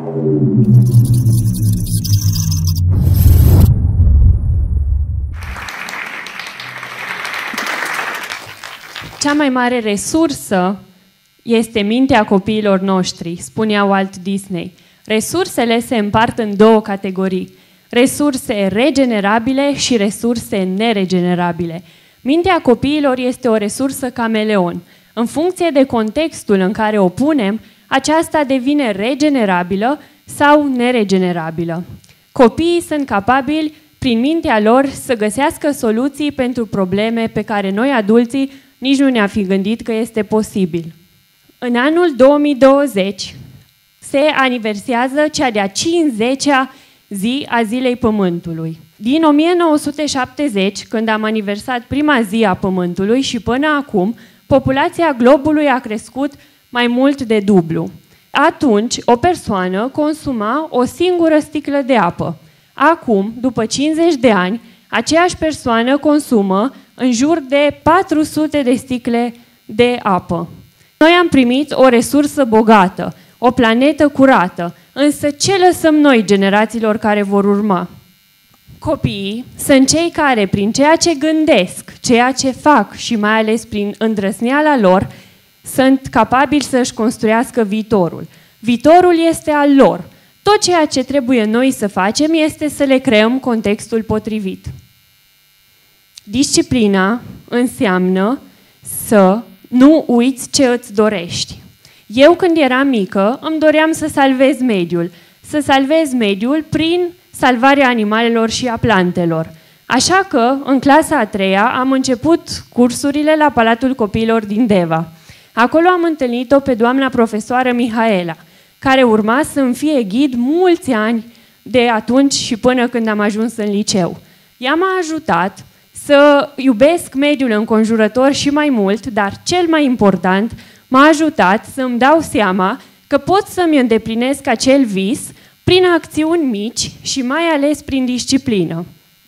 Cea mai mare resursă este mintea copiilor noștri, spunea Walt Disney. Resursele se împart în două categorii: resurse regenerabile și resurse neregenerabile. Mintea copiilor este o resursă cameleon. În funcție de contextul în care o punem, aceasta devine regenerabilă sau neregenerabilă. Copiii sunt capabili, prin mintea lor, să găsească soluții pentru probleme pe care noi, adulții, nici nu ne-am fi gândit că este posibil. În anul 2020 se aniversează cea de-a 50-a zi a Zilei Pământului. Din 1970, când am aniversat prima zi a Pământului, și până acum, populația globului a crescut mai mult de dublu. Atunci, o persoană consuma o singură sticlă de apă. Acum, după 50 de ani, aceeași persoană consumă în jur de 400 de sticle de apă. Noi am primit o resursă bogată, o planetă curată, însă ce lăsăm noi generațiilor care vor urma? Copiii sunt cei care, prin ceea ce gândesc, ceea ce fac și mai ales prin îndrăzneala lor, sunt capabili să-și construiască viitorul. Viitorul este al lor. Tot ceea ce trebuie noi să facem este să le creăm contextul potrivit. Disciplina înseamnă să nu uiți ce îți dorești. Eu, când eram mică, îmi doream să salvez mediul. Să salvez mediul prin salvarea animalelor și a plantelor. Așa că, în clasa a 3-a, am început cursurile la Palatul Copiilor din Deva. Acolo am întâlnit-o pe doamna profesoară Mihaela, care urma să-mi fie ghid mulți ani de atunci și până când am ajuns în liceu. Ea m-a ajutat să iubesc mediul înconjurător și mai mult, dar cel mai important, m-a ajutat să-mi dau seama că pot să-mi îndeplinesc acel vis prin acțiuni mici și mai ales prin disciplină.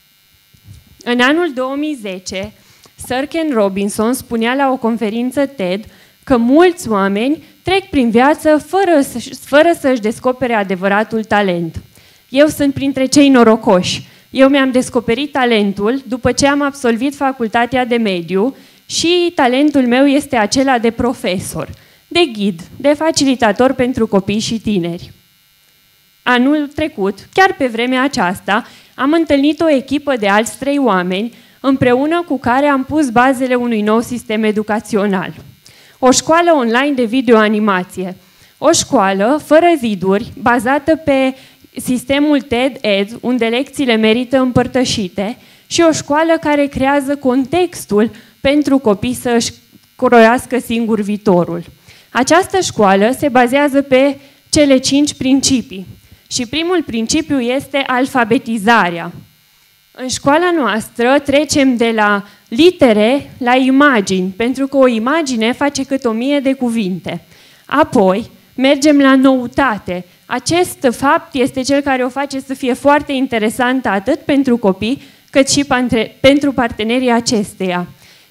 În anul 2010, Sir Ken Robinson spunea la o conferință TED că mulți oameni trec prin viață fără să-și descopere adevăratul talent. Eu sunt printre cei norocoși. Eu mi-am descoperit talentul după ce am absolvit facultatea de mediu și talentul meu este acela de profesor, de ghid, de facilitator pentru copii și tineri. Anul trecut, chiar pe vremea aceasta, am întâlnit o echipă de alți 3 oameni, împreună cu care am pus bazele unui nou sistem educațional. O școală online de videoanimație. O școală fără ziduri, bazată pe sistemul TED-Ed, unde lecțiile merită împărtășite, și o școală care creează contextul pentru copii să-și croiască singur viitorul. Această școală se bazează pe cele 5 principii. Și primul principiu este alfabetizarea. În școala noastră trecem de la litere la imagini, pentru că o imagine face cât 1000 de cuvinte. Apoi mergem la noutate. Acest fapt este cel care o face să fie foarte interesantă atât pentru copii, cât și pentru partenerii acesteia.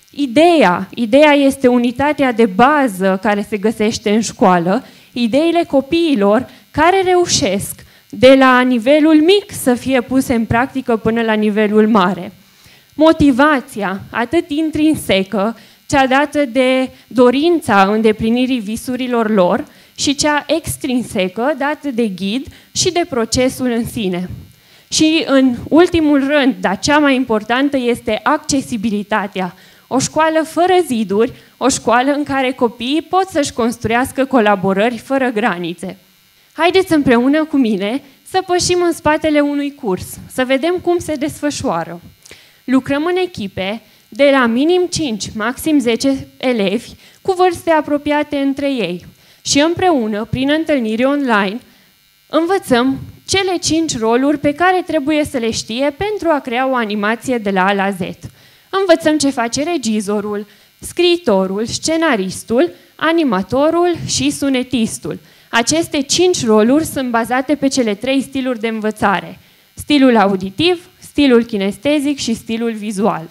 Ideea este unitatea de bază care se găsește în școală, ideile copiilor care reușesc de la nivelul mic să fie puse în practică până la nivelul mare. Motivația, atât intrinsecă, cea dată de dorința îndeplinirii visurilor lor, și cea extrinsecă, dată de ghid și de procesul în sine. Și în ultimul rând, dar cea mai importantă, este accesibilitatea. O școală fără ziduri, o școală în care copiii pot să-și construiască colaborări fără granițe. Haideți împreună cu mine să pășim în spatele unui curs, să vedem cum se desfășoară. Lucrăm în echipe de la minim 5, maxim 10 elevi cu vârste apropiate între ei. Și împreună, prin întâlniri online, învățăm cele 5 roluri pe care trebuie să le știe pentru a crea o animație de la A la Z. Învățăm ce face regizorul, scriitorul, scenaristul, animatorul și sunetistul. Aceste 5 roluri sunt bazate pe cele 3 stiluri de învățare: stilul auditiv, stilul kinestezic și stilul vizual.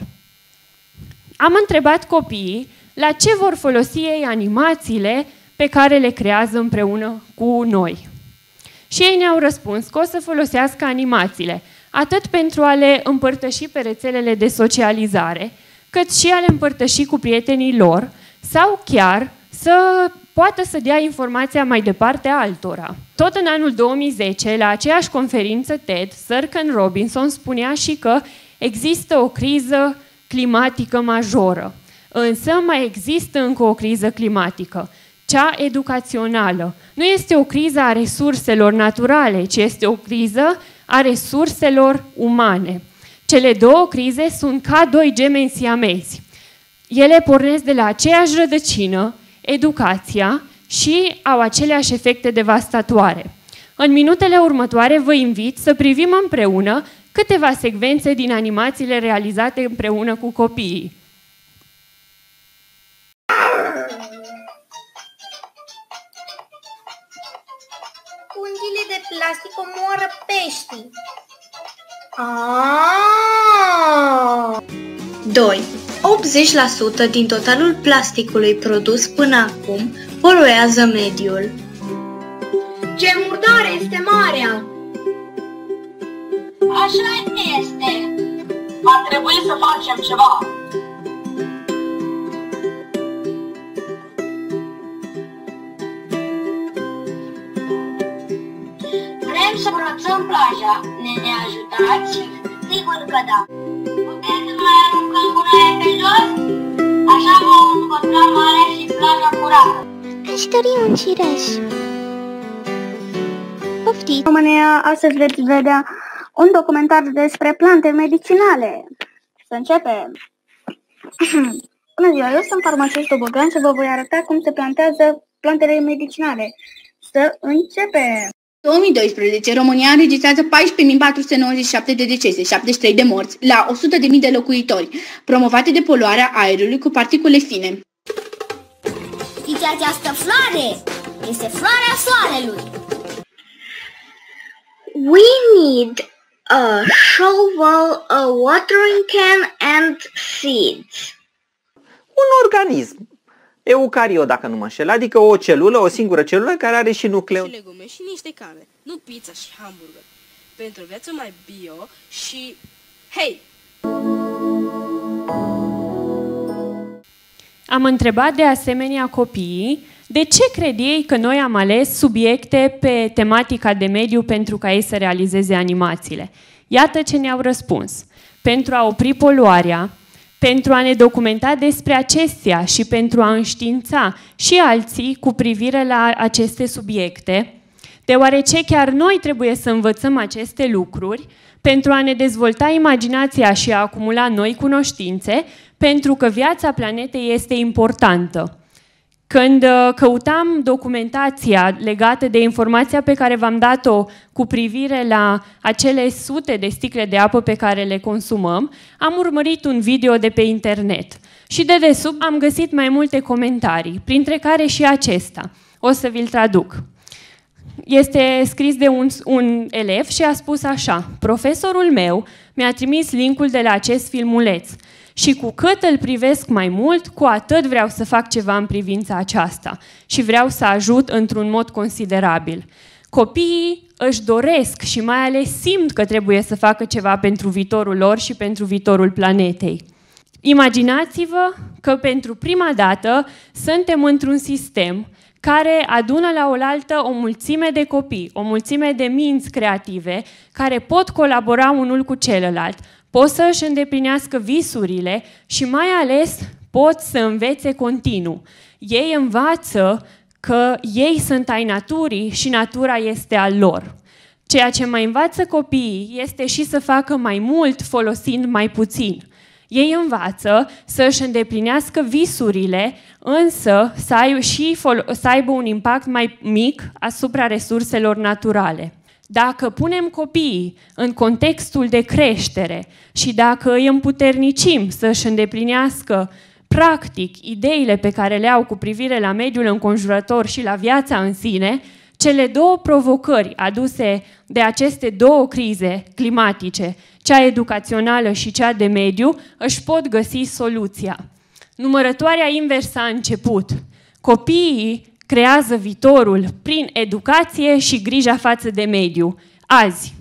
Am întrebat copiii la ce vor folosi ei animațiile pe care le creează împreună cu noi. Și ei ne-au răspuns că o să folosească animațiile, atât pentru a le împărtăși pe rețelele de socializare, cât și a le împărtăși cu prietenii lor, sau chiar să poată să dea informația mai departe altora. Tot în anul 2010, la aceeași conferință TED, Sir Ken Robinson spunea și că există o criză climatică majoră. Însă mai există încă o criză climatică, cea educațională. Nu este o criză a resurselor naturale, ci este o criză a resurselor umane. Cele două crize sunt ca doi gemeni siamezi. Ele pornesc de la aceeași rădăcină, educația, și au aceleași efecte devastatoare. În minutele următoare vă invit să privim împreună câteva secvențe din animațiile realizate împreună cu copiii. Pungile de plastic omoară peștii. 2. 80% din totalul plasticului produs până acum poluează mediul. Ce murdare este marea! Așa este. Va trebui să facem ceva. Vrem să curățăm plaja. Ne ajutați? Sigur că da. Puteți să mai aruncăm gunoaie pe jos? Așa vom păstra marea și plaja curată. Aș dori un cireș. Poftiți! În România, astăzi veți vedea un documentar despre plante medicinale. Să începem! Bună ziua, eu sunt farmacist Bogan și vă voi arăta cum se plantează plantele medicinale. Să începem! În 2012, România înregistrează 14.497 de decese, 73 de morți, la 100.000 de locuitori, promovate de poluarea aerului cu particule fine. Știți această floare? Este floarea soarelui. We need a shovel, a watering can and seeds. Un organism eucariot, dacă nu mă înșel, adică o celulă, o singură celulă care are și nucleu. Și legume și niște carne, nu pizza și hamburger. Pentru o viață mai bio și... Hei! Am întrebat de asemenea copiii de ce cred ei că noi am ales subiecte pe tematica de mediu pentru ca ei să realizeze animațiile. Iată ce ne-au răspuns. Pentru a opri poluarea, pentru a ne documenta despre acestea și pentru a înștiința și alții cu privire la aceste subiecte, deoarece chiar noi trebuie să învățăm aceste lucruri, pentru a ne dezvolta imaginația și a acumula noi cunoștințe, pentru că viața planetei este importantă. Când căutam documentația legată de informația pe care v-am dat-o cu privire la acele sute de sticle de apă pe care le consumăm, am urmărit un video de pe internet și de desubt am găsit mai multe comentarii, printre care și acesta. O să vi-l traduc. Este scris de un elev și a spus așa: profesorul meu mi-a trimis linkul de la acest filmuleț și cu cât îl privesc mai mult, cu atât vreau să fac ceva în privința aceasta și vreau să ajut într-un mod considerabil. Copiii își doresc și mai ales simt că trebuie să facă ceva pentru viitorul lor și pentru viitorul planetei. Imaginați-vă că pentru prima dată suntem într-un sistem care adună la oaltă o mulțime de copii, o mulțime de minți creative care pot colabora unul cu celălalt, pot să își îndeplinească visurile și mai ales pot să învețe continuu. Ei învață că ei sunt ai naturii și natura este a lor. Ceea ce mai învață copiii este și să facă mai mult folosind mai puțin. Ei învață să își îndeplinească visurile, însă să aibă un impact mai mic asupra resurselor naturale. Dacă punem copiii în contextul de creștere și dacă îi împuternicim să își îndeplinească practic ideile pe care le au cu privire la mediul înconjurător și la viața în sine, cele două provocări aduse de aceste două crize climatice, cea educațională și cea de mediu, își pot găsi soluția. Numărătoarea inversă a început. Copiii creează viitorul prin educație și grija față de mediu. Azi,